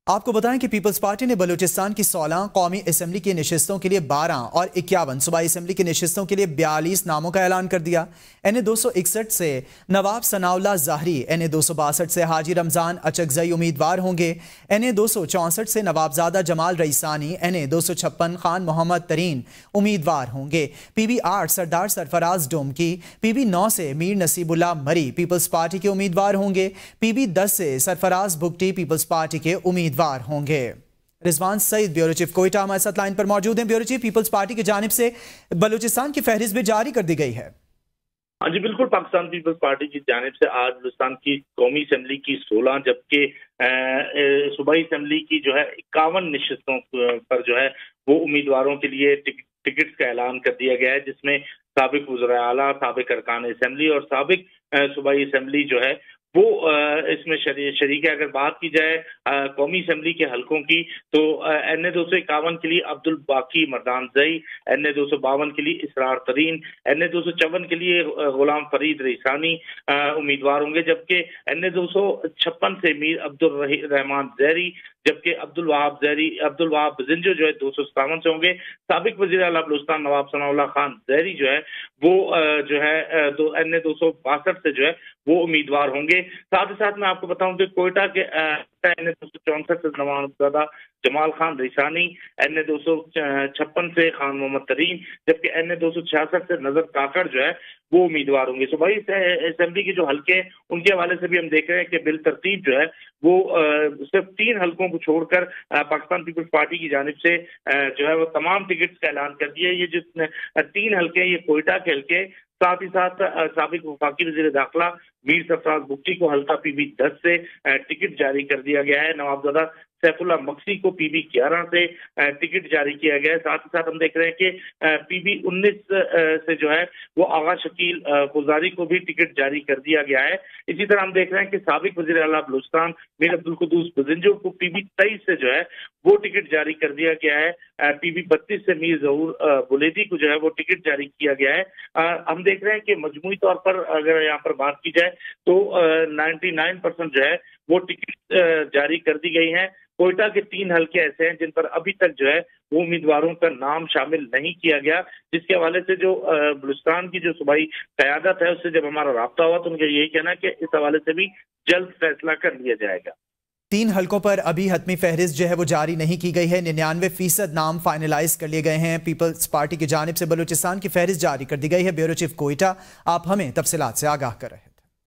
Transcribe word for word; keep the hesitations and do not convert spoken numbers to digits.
آپ کو بتائیں کہ پیپلز پارٹی نے بلوچستان کی سولہ قومی اسمبلی کی نشستوں کے لیے بارہ اور اکیاون صوبائی اسمبلی کی نشستوں کے لیے بیالیس ناموں کا اعلان کر دیا۔ این اے دو سو اکسٹھ سے نواب ثناء اللہ ظاہری، این اے دو سو باسٹھ سے حاجی رمضان اچکزئی امیدوار ہوں گے، این اے دو سو چونسٹھ سے نوابزادہ جمال رئیسانی، این اے دو سو چھپن خان محمد ترین امیدوار ہوں گے، پی بی آٹھ سردار سرفراز ڈومکی، پی بی نو سے میر نصیب اللہ مری پیپلز پارٹی کے امیدوار ہوں گے، پی بی دس سے سرفراز بگٹی پیپلز پارٹی کے امیدوار ہوں گے۔ رضوان سعید بیورو چیف کوئٹہ ہمارے ساتھ لائن پر موجود ہیں۔ بیورو چیف، پیپلز پارٹی کی جانب سے بلوچستان کی فہرست بھی جاری کر دی گئی ہے۔ ہاں جی بالکل، پاکستان پیپلز پارٹی کی جانب سے آج بلوچستان کی قومی اسمبلی کی سولہ جبکہ صوبائی اسمبلی کی جو ہے اکاون نشستوں پر جو ہے وہ امیدواروں کے لیے ٹکٹس کا اعلان کر دیا گیا ہے، جس میں سابق وزراء اعلیٰ، سابق ارکان اسمبلی اور سابق صوبائی اسمبلی جو ہے وہ اس میں شریک ہے۔ اگر بات کی جائے قومی اسمبلی کے حلقوں کی تو این اے دو سو اکاون کے لیے عبد الباقی مردان زئی، این اے دو سو باون کے لیے اسرار ترین، این اے دو سو چون کے لیے غلام فرید رئیسانی امیدوار ہوں گے، جبکہ این اے دو سو چھپن سے میر عبد الرحمان زہری، جبکہ عبد الوہاب زہری عبد الوہاب بزنجو جو ہے دو سو ستاون سے ہوں گے۔ سابق وزیر اعلیٰ بلوچستان نواب ثناء اللہ خان زہری جو ہے وہ جو ہے این اے دو سو باسٹھ سے جو ہے وہ امیدوار ہوں گے۔ ساتھ ہی ساتھ میں آپ کو بتاؤں کہ کوئٹہ کے این اے دو سو چونسٹھ سے نوابزادہ جمال خان رئیسانی، این اے دو سو چھپن سے خان محمد ترین، جبکہ این اے دو سو چھیاسٹھ سے نظر کاکڑ جو ہے وہ امیدوار ہوں گے۔ صوبائی اسمبلی کے جو حلقے ہیں ان کے حوالے سے بھی ہم دیکھ رہے ہیں کہ بالترتیب جو ہے وہ صرف تین حلقوں کو چھوڑ کر پاکستان پیپلز پارٹی کی جانب سے جو ہے وہ تمام ٹکٹس کا اعلان کر دیا۔ یہ جتنے تین حلقے ہیں یہ کوئٹہ کے حلقے، ساتھ ہی ساتھ سابق وفاقی وزیر داخلہ میر سرفراز بگٹی کو حلقہ پی بی دس سے ٹکٹ جاری کر دیا گیا ہے، نوابزادہ سیف اللہ مکسی کو پی بی گیارہ سے ٹکٹ جاری کیا گیا ہے۔ ساتھ ہی ساتھ ہم دیکھ رہے ہیں کہ پی بی انیس سے جو ہے وہ آغا شکیل خزاری کو بھی ٹکٹ جاری کر دیا گیا ہے۔ اسی طرح ہم دیکھ رہے ہیں کہ سابق وزیر اعلیٰ بلوچستان میر عبدالقدوس بزنجو کو پی بی تیئیس سے جو ہے وہ ٹکٹ جاری کر دیا گیا ہے، پی بی بتیس سے میر ظہور بلیدی کو جو ہے وہ ٹکٹ جاری کیا گیا ہے۔ ہم دیکھ رہے ہیں کہ مجموعی طور پر اگر یہاں پر بات کی جائے تو نائنٹی نائن پرسنٹ جو ہے وہ ٹکٹ جاری کر دی گئی ہیں۔ کوئٹہ کے تین حلقے ایسے ہیں جن پر ابھی تک جو ہے وہ امیدواروں کا نام شامل نہیں کیا گیا، جس کے حوالے سے جو بلوچستان کی جو صوبائی قیادت ہے اس سے جب ہمارا رابطہ ہوا تو ان کا یہی کہنا ہے کہ اس حوالے سے بھی جلد فیصلہ کر لیا جائے گا۔ تین حلقوں پر ابھی حتمی فہرست جو ہے وہ جاری نہیں کی گئی ہے، ننانوے فیصد نام فائنلائز کر لیے گئے ہیں۔ پیپلز پارٹی کی جانب سے بلوچستان کی فہرست جاری کر دی گئی ہے۔ بیورو چیف کوئٹہ، آپ ہمیں تفصیلات سے آگاہ کر رہے ہیں۔